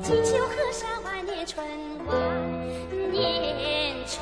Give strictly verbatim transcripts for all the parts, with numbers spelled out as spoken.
锦绣河山万年春，万年春。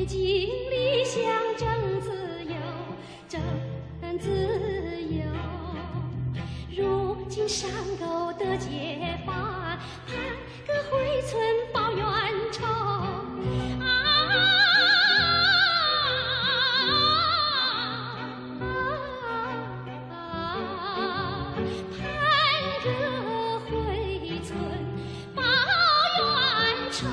北京理想真自由，真自由。如今山沟的解放，盼个回村报冤仇。啊盼个回村报冤仇。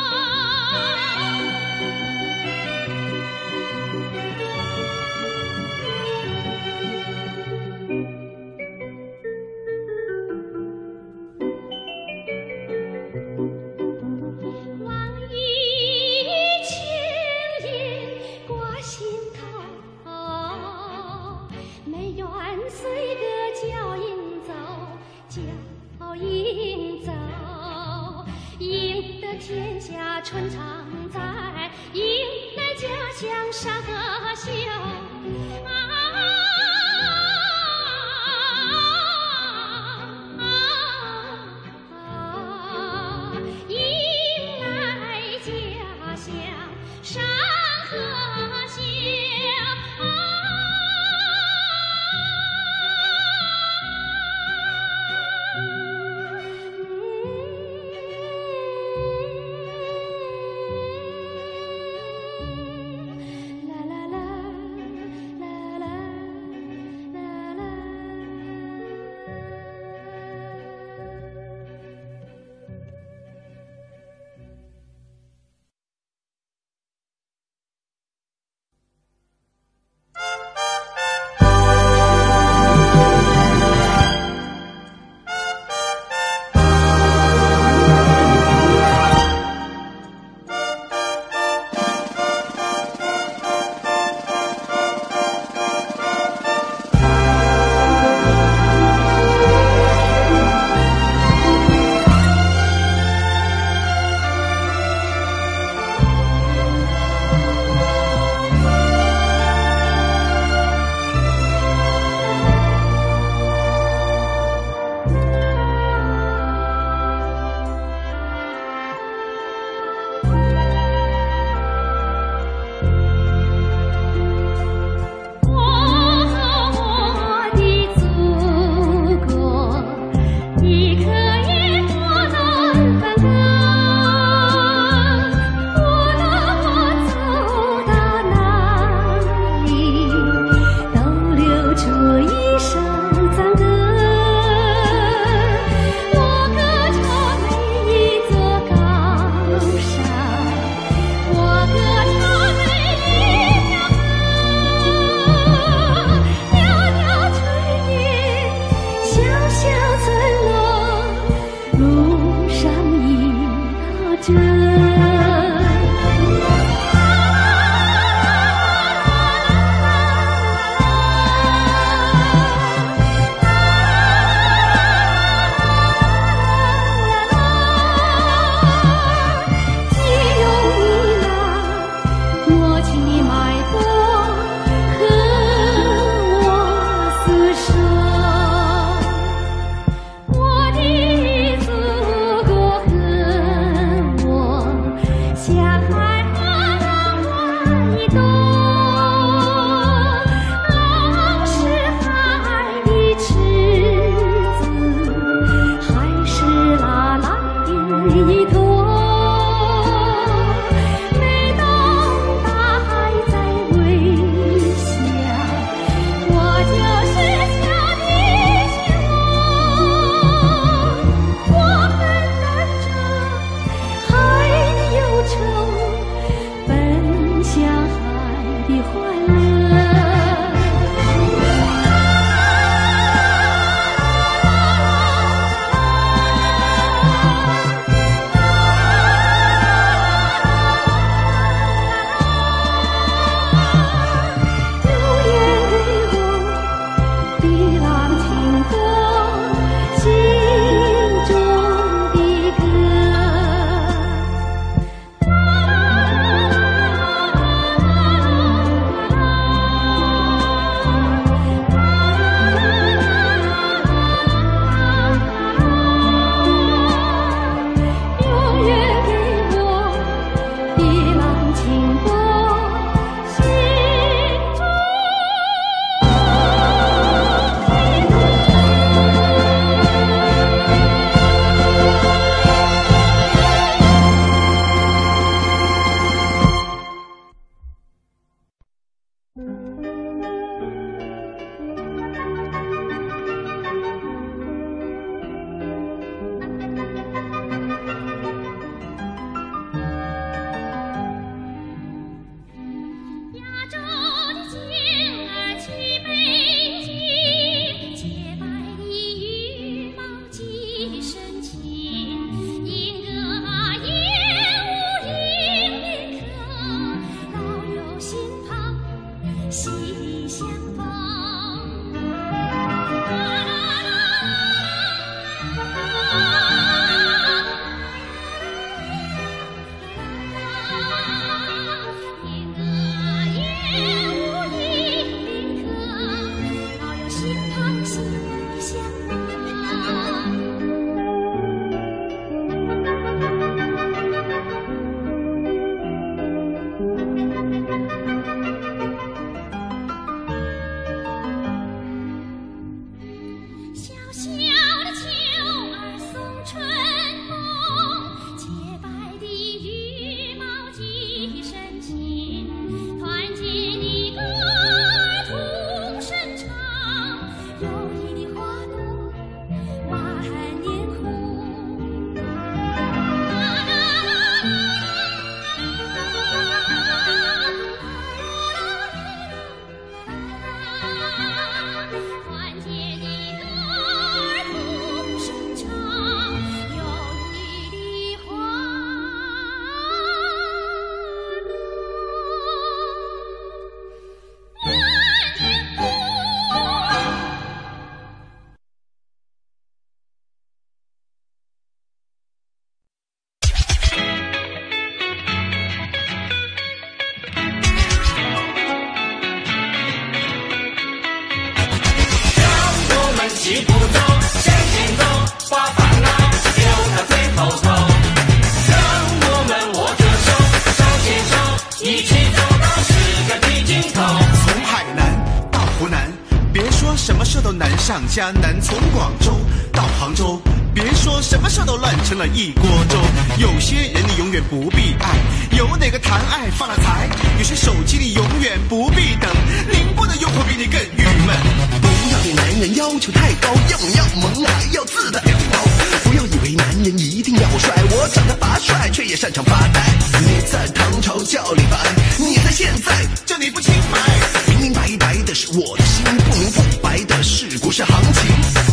天下春常在，迎来家乡山河秀。啊啊啊！迎来家乡山河秀。我的祖国和我。 上江南，从广州到杭州，别说什么事都乱成了一锅粥。有些人你永远不必爱，有哪个谈爱发了财？有些手机你永远不必等，宁波的用户比你更郁闷。 不要对男人要求太高，要猛要猛还要自带两包。不要以为男人一定要帅，我长得拔帅，却也擅长发呆。你在唐朝叫李白，你在现在这你不清白。 明明白白的是我的心，不明不白的是股市行情。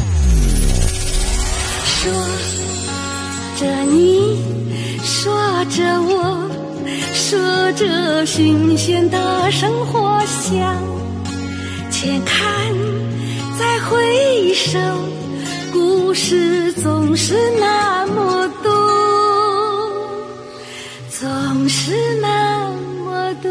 说着你，说着我，说着新鲜的生活香。且看再回首，故事总是那么多，总是那么多。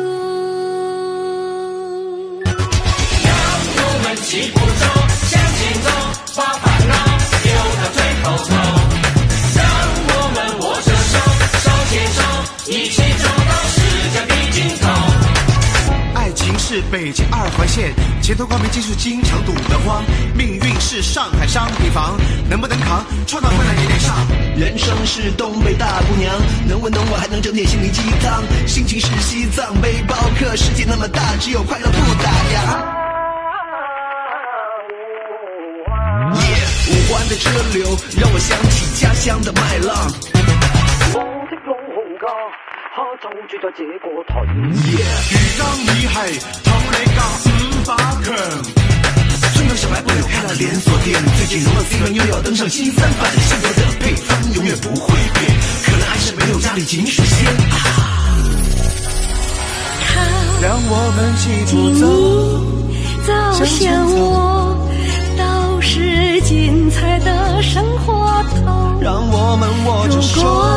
让我们齐步走，向前走，把烦恼丢到最后头。让我们握着手，手牵手，一起走到世界的尽头。 爱情是北京二环线，前头高明技术经常堵得慌。命运是上海商品房，能不能扛，创造困难也得上。 人生是东北大姑娘，能文能武还能整点心灵鸡汤。心情是西藏背包客，世界那么大，只有快乐不打烊。五环的车流让我想起家乡的麦浪。 我的老家下就住在這個屯。 魚缸已係同你夾五百強。 村口小賣部有開了連鎖店，最近融了 C 輪又要登上新三板，幸福的配方永遠不會變，可能還是沒有家裡井水鮮啊。 讓我們齊步走， 走向我，都是精彩的生活頭。 讓我們握着手。